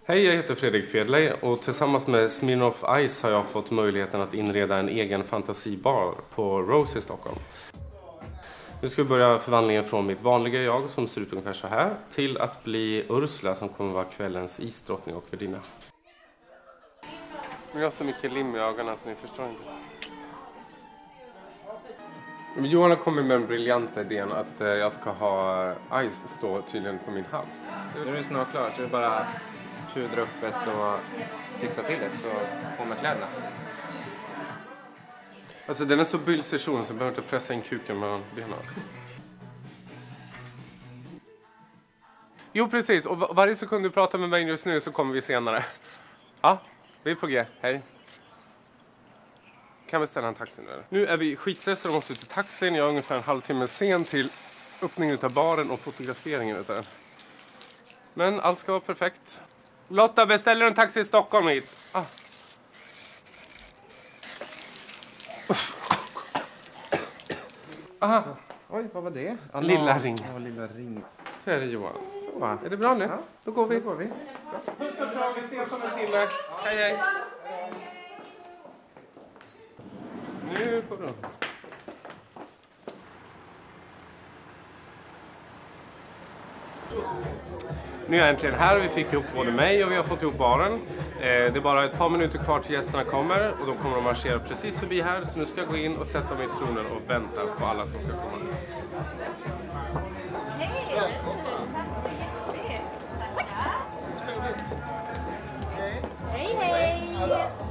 Hej, jag heter Fredrik Fedley och tillsammans med Smirnoff Ice har jag fått möjligheten att inreda en egen fantasibar på Rose i Stockholm. Nu ska vi börja förvandlingen från mitt vanliga jag som ser ut ungefär så här till att bli Ursula som kommer vara kvällens isdrottning och värdinna. Jag har så mycket lim i ögonen så ni förstår inte. Men Johan har kommit med en briljant idén att jag ska ha Ice stå tydligen på min hals. Nu är du snart klar så du bara pudra upp ett och fixa till det så på med kläderna. Alltså den är så bylsession så jag behöver inte pressa in kuken mellan benen. Jo precis, och varje sekund du pratar med mig just nu så kommer vi senare. Ja, vi är på G, hej. Kan vi ställa en taxi nu? Nu är vi skitstressade och måste ut till taxin. Jag är ungefär en halvtimme sen till öppningen av baren och fotograferingen utav den. Men allt ska vara perfekt. Lotta, beställer en taxi i Stockholm hit? Ah. Aha. Oj, vad var det? Lilla ring. Ja, lilla ring. Här är Johan. Så, va? Är det bra nu? Ja. Då går vi. Då går vi. Puss och kram, vi ses om en timme. Hej, hej. Nu går det. Nu är jag äntligen här. Vi fick ihop både mig och vi har fått ihop baren. Det är bara ett par minuter kvar till gästerna kommer och då kommer de marschera precis förbi här. Så nu ska jag gå in och sätta mig i tronen och vänta på alla som ska komma. Hej! Tack så jättemycket. Tackar. Hej, hej!